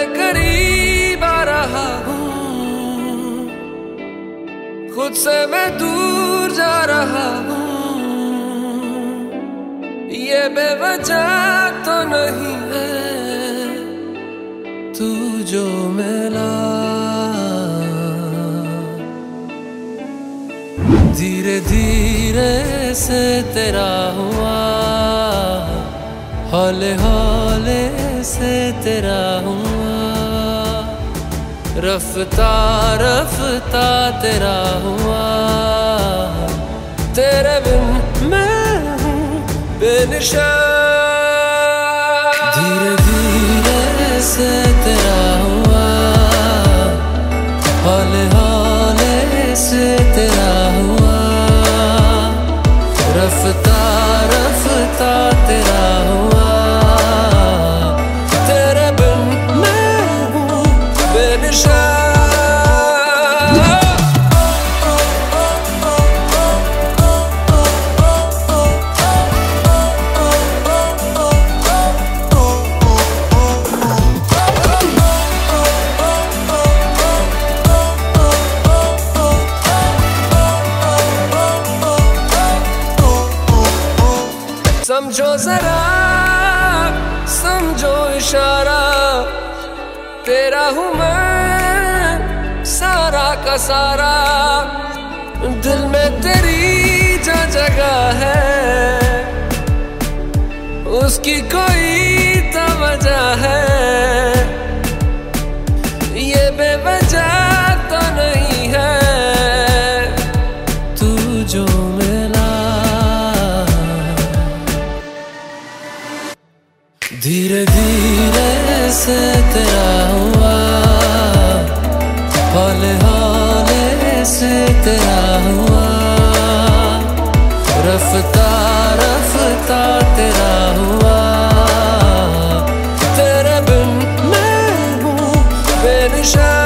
करीब आ रहा हूँ, खुद से मैं दूर जा रहा हूँ। ये बेवजह तो नहीं है तू जो मिला, धीरे धीरे से तेरा हुआ, हौले हौले से तेरा हुआ, रफ्ता रफ्ता तेरा हुआ। तेरे बिन मैं हूँ बेनिशान, धीरे धीरे से तेरा हुआ, हौले हौले से तेरा हुआ, रफ्ता रफ्ता तेरा हुआ। तेरे बिन मैं हूँ बेनिशान। समझो जरा, समझो इशारा, तेरा हूँ मैं सारा का सारा। दिल में तेरी जो जगह है, उसकी कोई तो वजह है। ये बेवजह तो नहीं है तू जो मिला, धीरे धीरे से तेरा हुआ, हौले हौले से तेरा हुआ, रफ्ता रफ्ता तेरा हुआ। तेरे बिन मैं हूँ बेनिशान।